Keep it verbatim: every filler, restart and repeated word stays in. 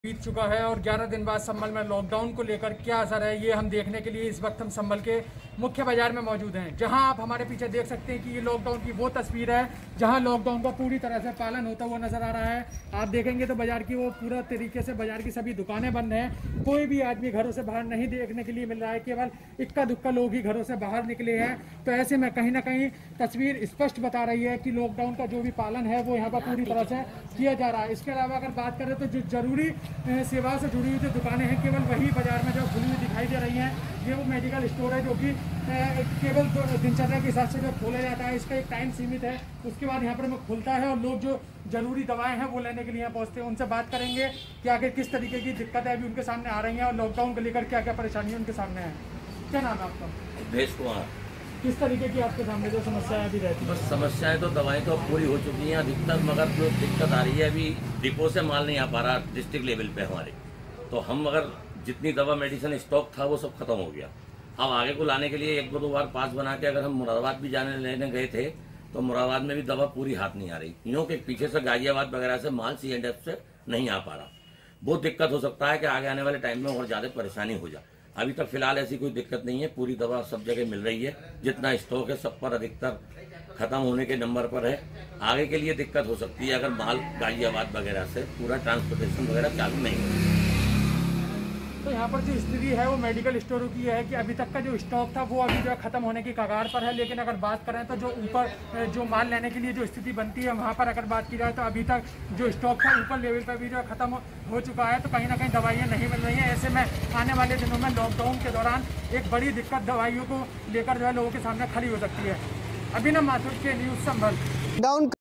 बीत चुका है और ग्यारह दिन बाद संभल में लॉकडाउन को लेकर क्या असर है ये हम देखने के लिए इस वक्त हम संभल के मुख्य बाजार में मौजूद हैं, जहां आप हमारे पीछे देख सकते हैं कि ये लॉकडाउन की वो तस्वीर है जहां लॉकडाउन का पूरी तरह से पालन होता हुआ नजर आ रहा है। आप देखेंगे तो बाजार की वो पूरा तरीके से बाजार की सभी दुकानें बंद हैं, कोई भी आदमी घरों से बाहर नहीं देखने के लिए मिल रहा है, केवल इक्का दुक्का लोग ही घरों से बाहर निकले हैं। तो ऐसे में कहीं ना कहीं तस्वीर स्पष्ट बता रही है कि लॉकडाउन का जो भी पालन है वो यहाँ पर पूरी तरह से किया जा रहा है। इसके अलावा अगर बात करें तो जो जरूरी सेवा से जुड़ी हुई जो दुकानें हैं केवल वही बाजार में जो खुली हुई दिखाई दे रही हैं। ये वो मेडिकल स्टोर है जो कि केवल दिनचर्या के हिसाब से जो खोला जाता है, इसका एक टाइम सीमित है, उसके बाद यहाँ पर हमें खुलता है और लोग जो जरूरी दवाएं हैं वो लेने के लिए यहाँ पहुँचते हैं। उनसे बात करेंगे कि आखिर किस तरीके की दिक्कतें अभी उनके सामने आ रही हैं और लॉकडाउन को लेकर क्या क्या परेशानियाँ उनके सामने है। क्या नाम है आपका? भेष कुमार। किस तरीके की आपके सामने जो समस्याएं अभी रहती है? बस समस्याएं तो दवाएं तो पूरी हो चुकी हैं अधिकतर, मगर जो दिक्कत आ रही है अभी डिपो से माल नहीं आ पा रहा डिस्ट्रिक्ट लेवल पे हमारे। तो हम अगर जितनी दवा मेडिसिन स्टॉक था वो सब खत्म हो गया। अब आगे को लाने के लिए एक दो बार पास बना के अगर हम मुरादाबाद भी जाने लेने गए थे तो मुरादाबाद में भी दवा पूरी हाथ नहीं आ रही, यूँ के पीछे से गाजियाबाद वगैरह से माल सी एंड एफ से नहीं आ पा रहा। बहुत दिक्कत हो सकता है कि आगे आने वाले टाइम में और ज्यादा परेशानी हो जाए। अभी तक फिलहाल ऐसी कोई दिक्कत नहीं है, पूरी दवा सब जगह मिल रही है, जितना स्टॉक है सब पर अधिकतर खत्म होने के नंबर पर है। आगे के लिए दिक्कत हो सकती है अगर माल गाजियाबाद वगैरह से पूरा ट्रांसपोर्टेशन वगैरह चालू नहीं हो। तो यहाँ पर जो स्थिति है वो मेडिकल स्टोरों की है कि अभी तक का जो स्टॉक था वो अभी जो है खत्म होने की कगार पर है। लेकिन अगर बात करें तो जो ऊपर जो माल लेने के लिए जो स्थिति बनती है वहाँ पर अगर बात की जाए तो अभी तक जो स्टॉक था ऊपर लेवल पर भी जो है खत्म हो चुका है। तो कहीं ना कहीं दवाइयाँ नहीं मिल रही हैं। ऐसे में आने वाले दिनों में लॉकडाउन के दौरान एक बड़ी दिक्कत दवाइयों को लेकर जो है लोगों के सामने खड़ी हो सकती है। अभिनव माथुर के न्यूज़ संभल।